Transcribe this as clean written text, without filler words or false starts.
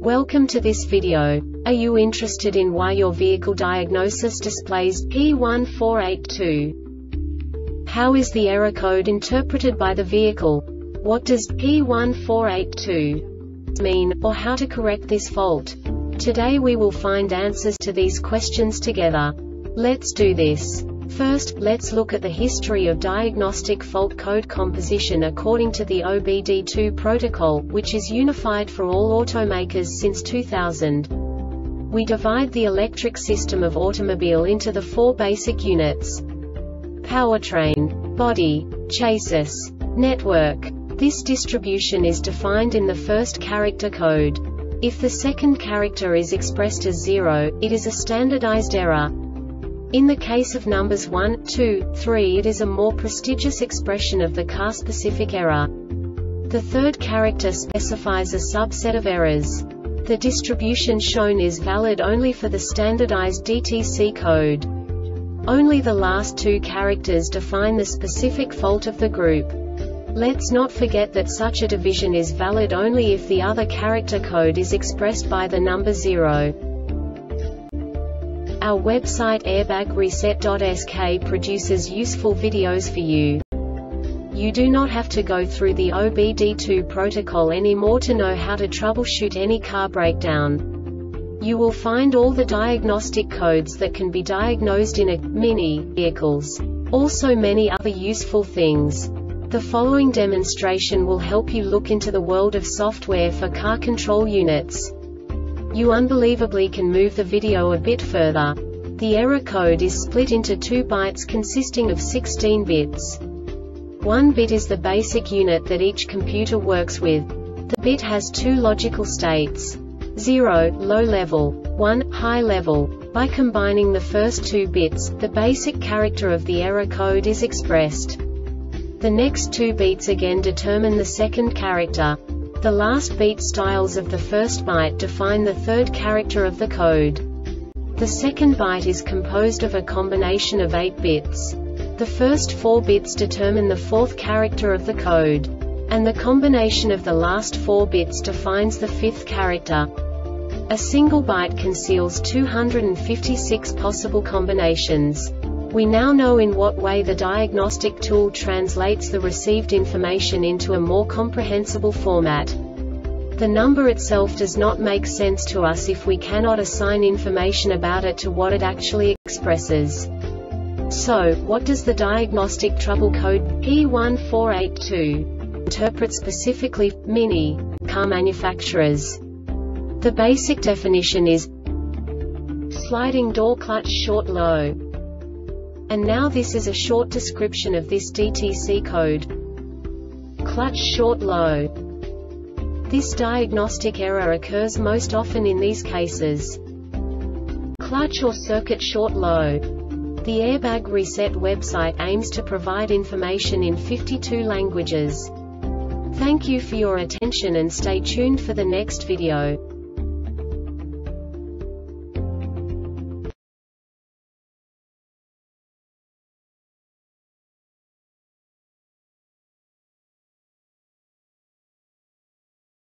Welcome to this video. Are you interested in why your vehicle diagnosis displays P1482? How is the error code interpreted by the vehicle? What does P1482 mean, or how to correct this fault? Today we will find answers to these questions together. Let's do this. First, let's look at the history of diagnostic fault code composition according to the OBD2 protocol, which is unified for all automakers since 2000. We divide the electric system of automobile into the four basic units: powertrain, body, chassis, network. This distribution is defined in the first character code. If the second character is expressed as 0, it is a standardized error. In the case of numbers 1, 2, 3, it is a more prestigious expression of the car-specific error. The third character specifies a subset of errors. The distribution shown is valid only for the standardized DTC code. Only the last two characters define the specific fault of the group. Let's not forget that such a division is valid only if the other character code is expressed by the number 0. Our website airbagreset.sk produces useful videos for you. You do not have to go through the OBD2 protocol anymore to know how to troubleshoot any car breakdown. You will find all the diagnostic codes that can be diagnosed in a mini vehicles. Also many other useful things. The following demonstration will help you look into the world of software for car control units. You unbelievably can move the video a bit further. The error code is split into 2 bytes consisting of 16 bits. 1 bit is the basic unit that each computer works with. The bit has 2 logical states: 0, low level, 1, high level. By combining the first 2 bits, the basic character of the error code is expressed. The next 2 beats again determine the second character. The last beat styles of the first byte define the third character of the code. The second byte is composed of a combination of 8 bits. The first 4 bits determine the fourth character of the code. And the combination of the last 4 bits defines the fifth character. A single byte conceals 256 possible combinations. We now know in what way the diagnostic tool translates the received information into a more comprehensible format. The number itself does not make sense to us if we cannot assign information about it to what it actually expresses. So, what does the diagnostic trouble code P1482 interpret specifically for mini car manufacturers? The basic definition is sliding door clutch short low. And now this is a short description of this DTC code. Clutch short low. This diagnostic error occurs most often in these cases: clutch or circuit short low. The Airbag Reset website aims to provide information in 52 languages. Thank you for your attention and stay tuned for the next video.